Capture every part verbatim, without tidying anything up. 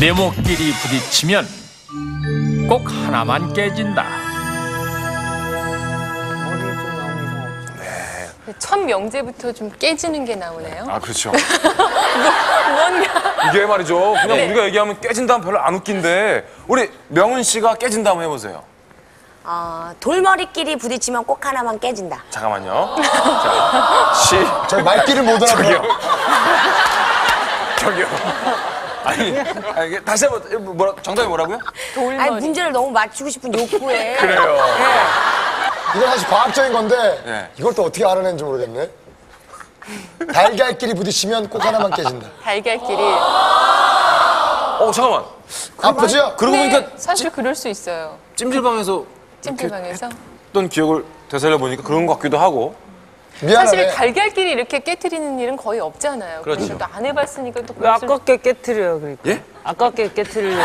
네모끼리 부딪히면 꼭 하나만 깨진다. 첫 명제부터 좀 깨지는 게 나오네요. 아, 그렇죠. 뭔가. 이게 말이죠. 그냥 네. 우리가 얘기하면 깨진다면 별로 안 웃긴데 우리 명은 씨가 깨진다면 해보세요. 어, 돌머리끼리 부딪히면 꼭 하나만 깨진다. 잠깐만요. 자, 씨. 저 말귀를 못 알아봐요. 저기요. 아니, 아니 이게 다시 한번 뭐라 정답이 뭐라고요? 돌머리. 아니, 문제를 너무 맞추고 싶은 욕구에. 그래요. 이건 사실 과학적인 건데 네. 이걸 또 어떻게 알아낸지 모르겠네. 달걀끼리 부딪히면 꼭 하나만 깨진다. 달걀끼리. 어, 잠깐만. 아프죠? 그러고 네, 보니까 사실 그럴 수 있어요. 찜질방에서 찜질방에서. 했던 기억을 되살려 보니까 그런 것 같기도 하고. 미안하네. 사실 달걀끼리 이렇게 깨트리는 일은 거의 없잖아요. 그렇죠. 그러니까 또 안 해봤으니까 또 왜 아깝게 깨트려요, 그러니까? 예? 아깝게 깨트리려.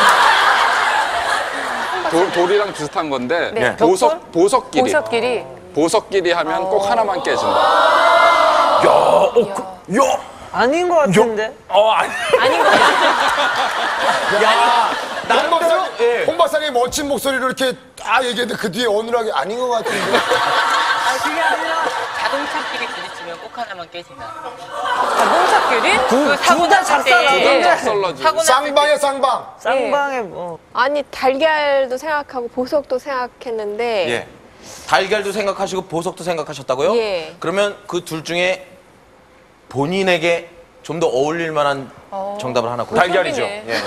돌, 돌이랑 비슷한 건데 네. 보석, 보석끼리. 보석끼리. 보석끼리 하면 꼭 하나만 깨진다. 야, 어, 그, 야. 아닌 것 같은데? 어, 아니. 아닌 것 같아요. 야, 홍 박사, 예. 홍 박사님 멋진 목소리로 이렇게 다 얘기했는데 그 뒤에 어눌하게 아닌 것 같은데. 아, 그게 아니라. 자동차끼리 부딪히면 꼭 하나만 깨진다. 자동차끼리? 두, 둘다 작살나던데? 썰러지. 사고 났을 쌍방에 쌍방. 쌍방에 뭐. 아니 달걀도 생각하고 보석도 생각했는데 예. 달걀도 생각하시고 보석도 생각하셨다고요? 예. 그러면 그 둘 중에 본인에게 좀 더 어울릴 만한 어. 정답을 하나 골라. 달걀이죠. 보석이네. 예.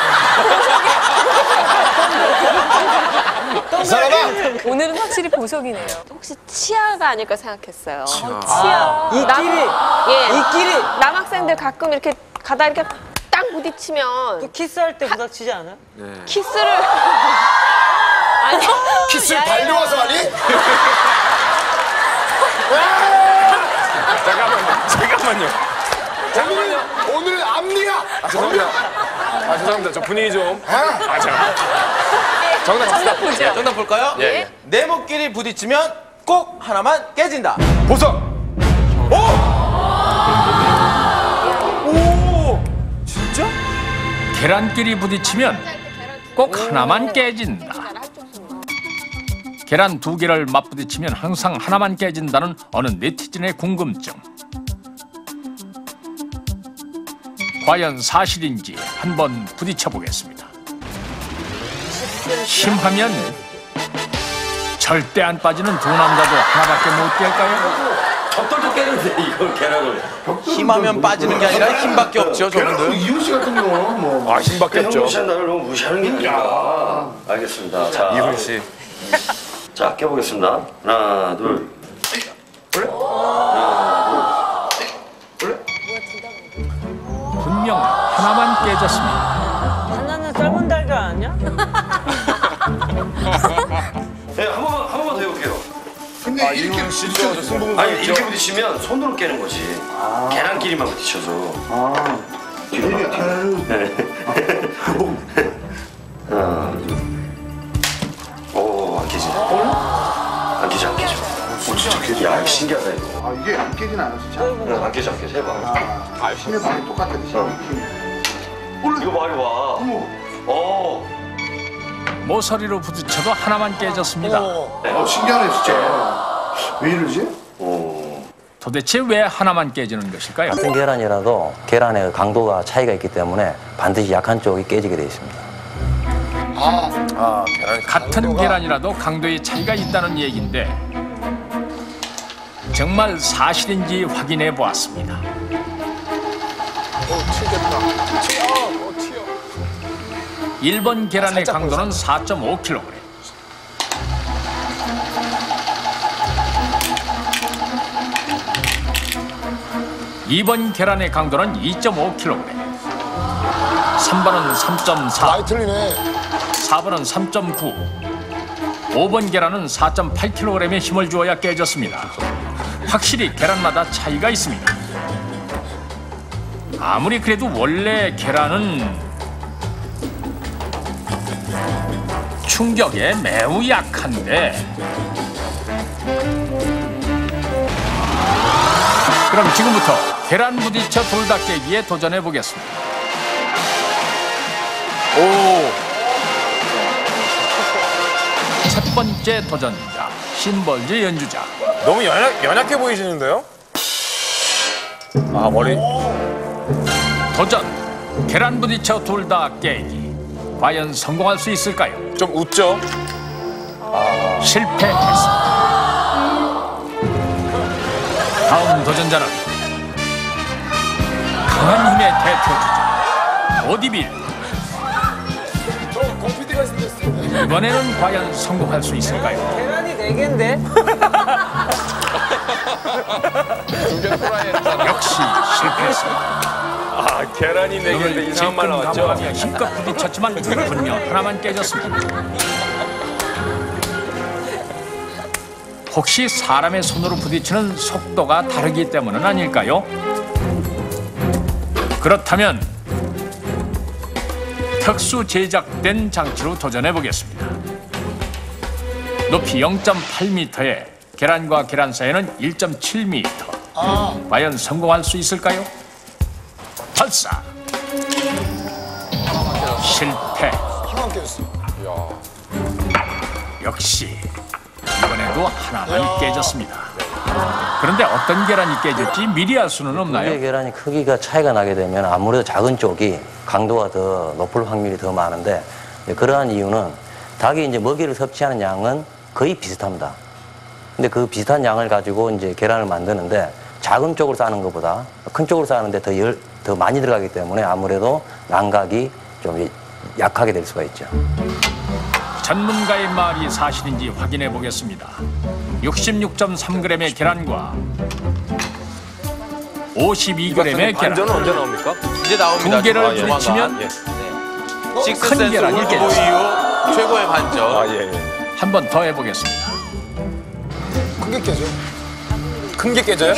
이 사람아! 오늘은 확실히 보석이네요. 혹시 치아가 아닐까 생각했어요. 치아. 이끼리, 예. 이끼리. 남학생들 가끔 이렇게 가다 이렇게 딱 부딪히면 또 키스할 때 부닥치지 않아요? 키스를 아니 키스를 달려와서 하니? 잠깐만요. 잠깐만요. 오늘, 오늘 앞니야! 아, 죄송합니다. 아, 죄송합니다. 저 분위기 좀. 아, 잠깐. 정답 정답 보죠. 정답 볼까요? 예, 예. 네모끼리 부딪히면 꼭 하나만 깨진다. 보석. 오! 오! 진짜? 계란끼리 부딪히면 꼭 하나만 깨진다. 계란 두 개를 맞부딪히면 항상 하나만 깨진다는 어느 네티즌의 궁금증. 과연 사실인지 한번 부딪혀 보겠습니다. 힘하면 절대 안 빠지는 두 남자도 하나밖에 못 깰까요? 벽돌도 깨는데 이걸 계란을. 힘하면 빠지는 게 아니라 힘밖에 없죠, 저분들. 이훈 씨 같은 경우는 뭐. 아, 힘밖에 없죠. 형무 씨는 나를 너무 무시하는 게 아니라. 알겠습니다. 자, 이훈 씨. 자, 깨보겠습니다. 하나, 둘. 분명 하나만 깨졌습니다. 하나는 삶은 달걀 아니야? 네, 한 번만, 한 번만 더 해볼게요. 근데 아, 이훈 씨도 저 승부가 아니, 이렇게 부딪히면 손으로 깨는 거지. 계란끼리만 부딪혀서. 아, 뒤로 가. 네. 하나, 둘. 오, 안 깨지네. 안 깨져, 안 깨져. 오, 진짜 깨져. 야, 신기하다, 이거. 아, 이게 안 깨진 않아, 진짜. 응, 안 깨져, 안 깨져. 해봐. 아, 힘의 방이 똑같아, 어. 이거 봐, 이거 봐. 어머. 어. 모서리로 부딪혀도 하나만 깨졌습니다. 어, 신기하네, 진짜. 왜 이러지? 오. 도대체 왜 하나만 깨지는 것일까요? 같은 계란이라도 계란의 강도가 차이가 있기 때문에 반드시 약한 쪽이 깨지게 되어 있습니다. 아, 계란, 같은 계란이라도 강도의 차이가 있다는 얘기인데 정말 사실인지 확인해 보았습니다. 일 번 계란의 강도는 사 점 오 킬로그램. 이 번 계란의 강도는 이 점 오 킬로그램. 삼 번은 삼 점 사. 많이 틀리네. 사 번은 삼 점 구. 오 번 계란은 사 점 팔 킬로그램의 힘을 주어야 깨졌습니다. 확실히 계란마다 차이가 있습니다. 아무리 그래도 원래 계란은 충격에 매우 약한데 그럼 지금부터 계란 부딪혀 돌 닦기에 도전해 보겠습니다. 오. 첫 번째 도전자, 심벌즈 연주자. 너무 연약, 연약해 보이시는데요? 아, 머리. 도전, 계란 부딪혀 둘 다 깨기. 과연 성공할 수 있을까요? 좀 웃죠? 실패했습니다. 다음 도전자는 강한 힘의 대표주자 오디빌. 이번에는 과연 성공할 수 있을까요? 계란이 네 개인데? 두 개는 프라이 했잖아. 역시 실패했습니다. 아, 계란이 네 개인데 눈을 이상한 말 질끈 나왔죠? 감아가며 힘껏 부딪혔지만 분명 하나만 깨졌습니다. 혹시 사람의 손으로 부딪히는 속도가 다르기 때문은 아닐까요? 그렇다면 특수 제작된 장치로 도전해 보겠습니다. 높이 영 점 팔 미터에 계란과 계란 사이에는 일 점 칠 미터. 과연 성공할 수 있을까요? 발사! 실패. 하나만 깨졌어. 역시 이번에도 하나만 깨졌습니다. 그런데 어떤 계란이 깨질지 미리 알 수는 두 개의 없나요? 계란이 크기가 차이가 나게 되면 아무래도 작은 쪽이 강도가 더 높을 확률이 더 많은데, 그러한 이유는 닭이 이제 먹이를 섭취하는 양은 거의 비슷합니다. 근데 그 비슷한 양을 가지고 이제 계란을 만드는데 작은 쪽으로 싸는 것보다 큰 쪽으로 싸는데 더, 열, 더 많이 들어가기 때문에 아무래도 난각이 좀 약하게 될 수가 있죠. 전문가의 말이 사실인지 확인해 보겠습니다. 육십육 점 삼 그램의 계란과 오십이 그램의 계란. 반전은 언제 나옵니까? 이제 나옵니다. 두 개를 아, 예. 부딪히면 예. 식스센스 계란이 올드보이 깨졌어요. 이후 최고의 반전. 아, 예, 예. 한 번 더 해보겠습니다. 크게 깨져. 큰 게 깨져요?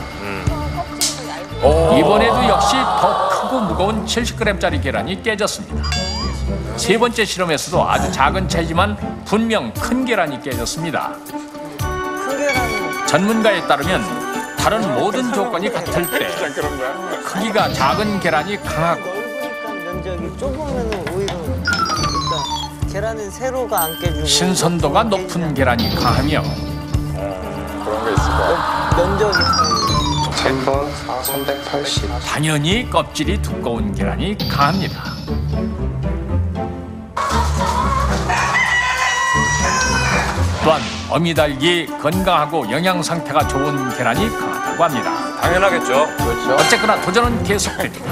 이번에도 역시 더 크고 무거운 칠십 그램짜리 계란이 깨졌습니다. 세 번째 실험에서도 아주 작은 차이지만 분명 큰 계란이 깨졌습니다. 큰 계란은 전문가에 따르면 다른 모든 조건이 같을 때 그런 거야? 크기가 작은 계란이 강하고 넓으니까 면적이 좁으면 오히려 그러니까 계란은 세로가 안 깨지고 신선도가 높은 계란이 강하며 그런 게 있을 거야. 면적이 삼 번 삼백팔십. 당연히 껍질이 두꺼운 계란이 강합니다. 또한 어미달기 건강하고 영양 상태가 좋은 계란이 강하다고 합니다. 당연하겠죠. 그렇죠. 어쨌거나 도전은 계속됩니다.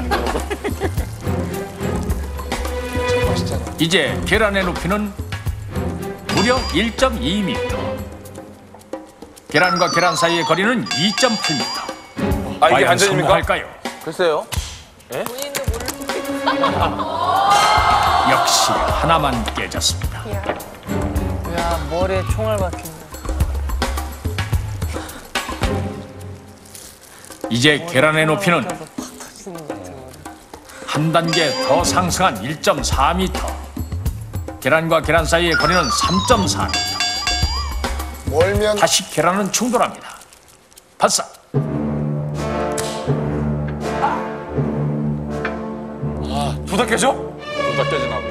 이제 계란의 높이는 무려 일 점 이 미터. 계란과 계란 사이의 거리는 이 점 팔 미터. 아, 이게 과연 반전입니까? 성공할까요? 글쎄요. 역시 하나만 깨졌습니다. 야 머리에 총알 박힌다. 이제 계란의 높이는 한 단계 더 상승한 일 점 사 미터. 계란과 계란 사이의 거리는 삼 점 사 미터. 멀면 다시 계란은 충돌합니다. 발사. 두 다 깨져? 둘 다 깨지나 보다.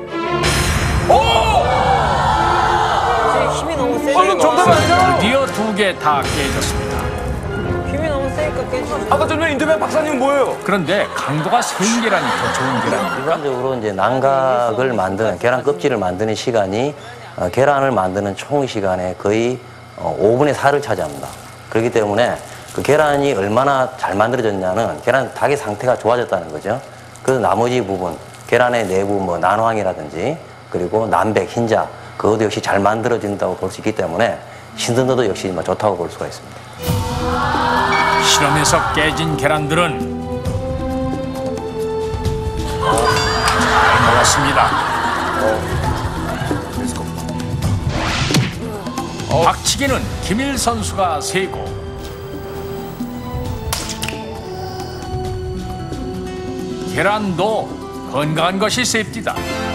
이제 힘이 너무 세지. 방금 정답 아니잖아. 드디어 두 개 다 깨졌습니다. 힘이 너무 세니까 깨지지. 아까 전에 인터뷰한 박사님 뭐예요? 그런데 강도가 센 계란이 더 좋은 계란입니까? 일반적으로 이제 난각을 만드는 계란 껍질을 만드는 시간이 어, 계란을 만드는 총 시간의 거의 어, 오분의 사를 차지합니다. 그렇기 때문에 그 계란이 얼마나 잘 만들어졌냐는 계란 닭의 상태가 좋아졌다는 거죠. 그래서 나머지 부분 계란의 내부 뭐 난황이라든지 그리고 남백, 흰자 그것도 역시 잘 만들어진다고 볼 수 있기 때문에 신선도도 역시 뭐 좋다고 볼 수가 있습니다. 실험에서 깨진 계란들은 잘 먹었습니다. 박치기는 김일 선수가 세고 계란도 건강한 것이 셉디다.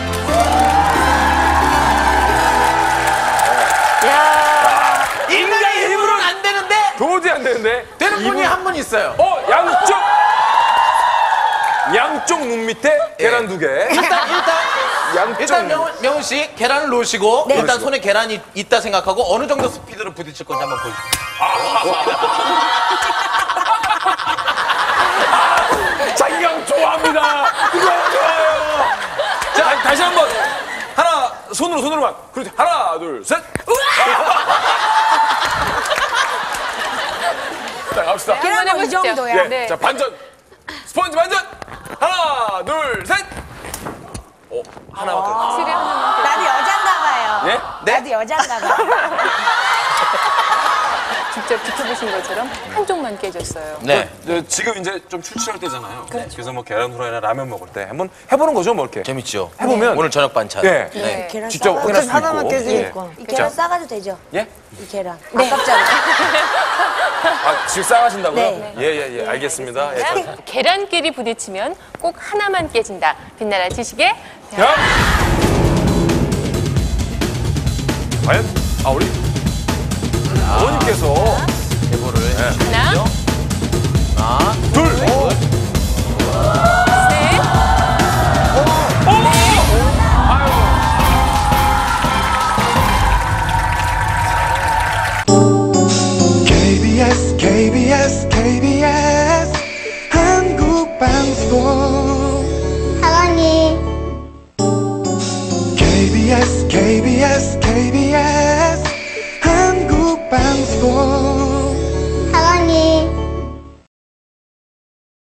인간의 힘으로는 안 되는데 도저히 안 되는데. 되는 분이 이분- 한 분 있어요. 어, 양쪽. 양쪽 눈 밑에 계란 두 개. 일단 일단 양쪽 일단 명훈, 명훈 씨 계란을 놓으시고 네. 일단 손에 계란이 있다 생각하고 어느 정도 스피드로 부딪힐 건지 한번 보여주세요. 자기감 좋아합니다. 이거 좋아요. 자, 다시 한 번. 하나, 손으로, 손으로만. 그렇지. 하나, 둘, 셋. 자, 갑시다. 한번 이 해보시죠. 정도야. 예. 네. 자, 반전. 스펀지 반전. 하나, 둘, 셋. 오, 하나만 더. 확실히 하나만 나도 여잔가 봐요. 예? 나도 여잔가 봐. 직접 지켜보신 것처럼 한쪽만 깨졌어요. 네. 저, 지금 이제 좀 출출할 때잖아요. 그래서뭐 계란 후라이나 라면 먹을 때 한번 해보는 거죠, 뭐 이렇게. 재밌죠. 해보면 오늘 저녁 반찬. 예. 네. 계란 직접 싸가- 확인할 수 있고. 하나만 깨지니까. 이 계란 싸가도 되죠? 예? 이 계란. 아깝잖아. 아, 지금 싸가신다고요? 네. 예, 예, 예. 알겠습니다. 예, 자. 계란끼리 부딪히면 꼭 하나만 깨진다. 빛나라 지식의 야!